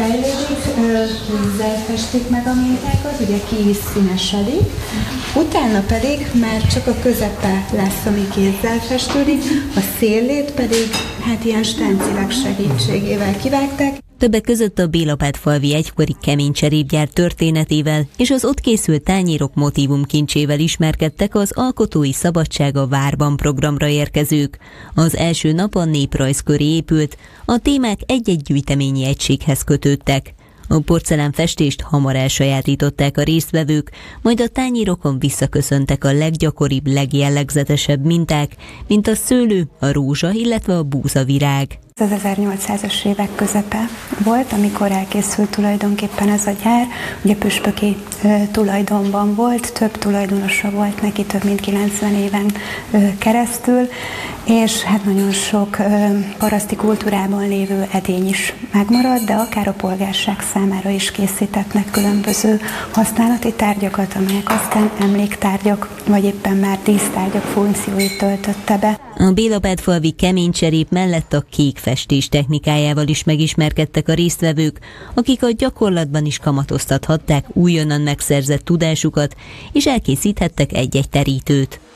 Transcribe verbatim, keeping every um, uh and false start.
fejlődik, vízzel festik meg a mintákat, ugye ki is színesedik, utána pedig már csak a közepe lesz, ami kézzel festődik, a szélét pedig hát ilyen stencilek segítségével kivágták. Többek között a Bélapátfalvi egykori keménycserépgyár történetével és az ott készült tányérok motívumkincsével ismerkedtek az Alkotói Szabadság a Várban programra érkezők. Az első nap a néprajz köré épült, a témák egy-egy gyűjteményi egységhez kötődtek. A porcelánfestést hamar elsajátították a résztvevők, majd a tányérokon visszaköszöntek a leggyakoribb, legjellegzetesebb minták, mint a szőlő, a rózsa, illetve a búzavirág. Az ezernyolcszázas évek közepe volt, amikor elkészült tulajdonképpen ez a gyár. Ugye püspöki ö, tulajdonban volt, több tulajdonosa volt neki, több mint kilencven éven ö, keresztül, és hát nagyon sok ö, paraszti kultúrában lévő edény is megmaradt, de akár a polgárság számára is készítettek különböző használati tárgyakat, amelyek aztán emléktárgyak, vagy éppen már dísztárgyak funkcióit töltötte be. A Bélapátfalvi keménycserép mellett a kék festés technikájával is megismerkedtek a résztvevők, akik a gyakorlatban is kamatoztathatták újonnan megszerzett tudásukat, és elkészíthettek egy-egy terítőt.